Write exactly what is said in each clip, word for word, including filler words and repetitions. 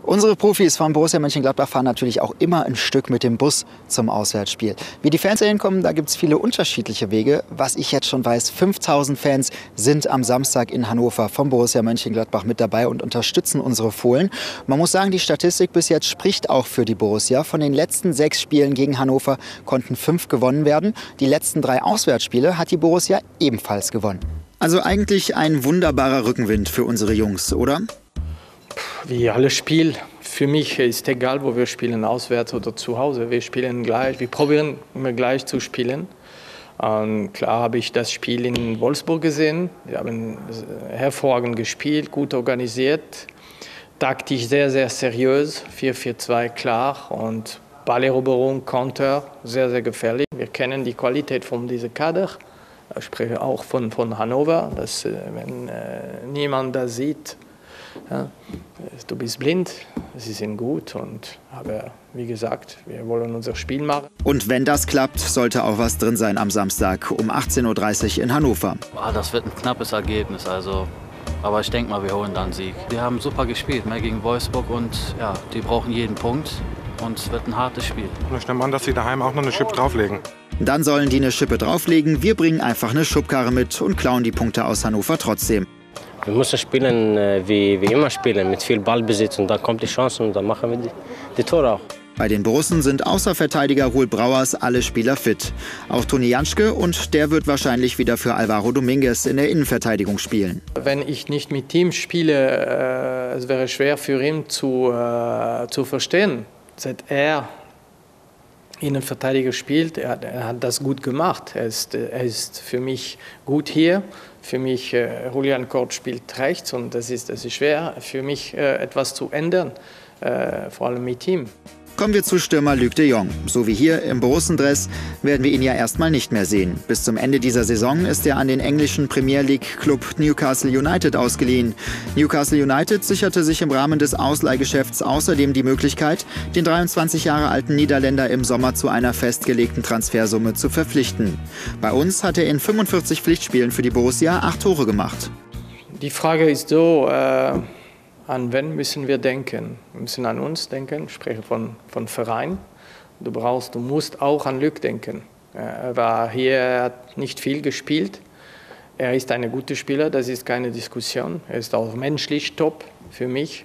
Unsere Profis von Borussia Mönchengladbach fahren natürlich auch immer ein Stück mit dem Bus zum Auswärtsspiel. Wie die Fans dahin kommen, da gibt es viele unterschiedliche Wege. Was ich jetzt schon weiß, fünftausend Fans sind am Samstag in Hannover vom Borussia Mönchengladbach mit dabei und unterstützen unsere Fohlen. Man muss sagen, die Statistik bis jetzt spricht auch für die Borussia. Von den letzten sechs Spielen gegen Hannover konnten fünf gewonnen werden. Die letzten drei Auswärtsspiele hat die Borussia ebenfalls gewonnen. Also eigentlich ein wunderbarer Rückenwind für unsere Jungs, oder? Wie alles Spiel. Für mich ist egal, wo wir spielen, auswärts oder zu Hause. Wir spielen gleich, wir probieren immer gleich zu spielen. Und klar habe ich das Spiel in Wolfsburg gesehen. Wir haben hervorragend gespielt, gut organisiert, taktisch sehr, sehr seriös, vier vier zwei klar und Balleroberung, Konter, sehr, sehr gefährlich. Wir kennen die Qualität von diesem Kader. Ich spreche auch von, von Hannover, dass wenn äh, niemand das sieht, ja, du bist blind, sie sind gut, und, aber wie gesagt, wir wollen unser Spiel machen. Und wenn das klappt, sollte auch was drin sein am Samstag um achtzehn Uhr dreißig in Hannover. Ah, das wird ein knappes Ergebnis, also, aber ich denke mal, wir holen dann einen Sieg. Wir haben super gespielt, mehr gegen Wolfsburg, und ja, die brauchen jeden Punkt, und es wird ein hartes Spiel. Ich nehme an, dass sie daheim auch noch eine Schippe drauflegen. Dann sollen die eine Schippe drauflegen, wir bringen einfach eine Schubkarre mit und klauen die Punkte aus Hannover trotzdem. Wir müssen spielen, wie, wie immer spielen, mit viel Ballbesitz, und dann kommt die Chance und dann machen wir die, die Tore auch. Bei den Borussen sind außer Verteidiger Ruhl Brauers alle Spieler fit. Auch Toni Janschke, und der wird wahrscheinlich wieder für Alvaro Dominguez in der Innenverteidigung spielen. Wenn ich nicht mit ihm spiele, äh, es wäre schwer für ihn zu, äh, zu verstehen. Seit er Innenverteidiger spielt, er, er hat das gut gemacht. Er ist, er ist für mich gut hier. Für mich, äh, Julian Kort spielt rechts, und das ist, das ist schwer für mich, äh, etwas zu ändern, äh, vor allem mit ihm. Kommen wir zu Stürmer Luc de Jong. So wie hier im Borussendress werden wir ihn ja erstmal nicht mehr sehen. Bis zum Ende dieser Saison ist er an den englischen Premier League Club Newcastle United ausgeliehen. Newcastle United sicherte sich im Rahmen des Ausleihgeschäfts außerdem die Möglichkeit, den dreiundzwanzig Jahre alten Niederländer im Sommer zu einer festgelegten Transfersumme zu verpflichten. Bei uns hat er in fünfundvierzig Pflichtspielen für die Borussia acht Tore gemacht. Die Frage ist so, äh an wen müssen wir denken? Wir müssen an uns denken, ich spreche von, von Verein. Du brauchst, du musst auch an Luc denken. Er war hier, er hat nicht viel gespielt. Er ist ein guter Spieler, das ist keine Diskussion. Er ist auch menschlich top für mich.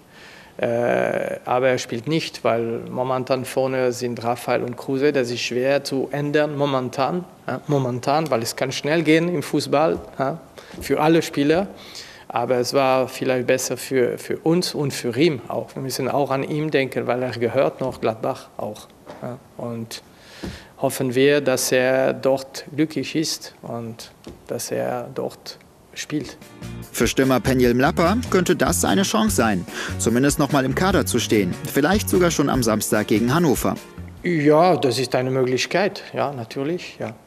Aber er spielt nicht, weil momentan vorne sind Raphael und Kruse. Das ist schwer zu ändern momentan, momentan, weil es kann schnell gehen im Fußball, für alle Spieler. Aber es war vielleicht besser für, für uns und für ihn auch. Wir müssen auch an ihn denken, weil er gehört noch Gladbach auch. Ja, und hoffen wir, dass er dort glücklich ist und dass er dort spielt. Für Stürmer Penjel Mlapper könnte das eine Chance sein, zumindest noch mal im Kader zu stehen. Vielleicht sogar schon am Samstag gegen Hannover. Ja, das ist eine Möglichkeit, ja, natürlich, ja.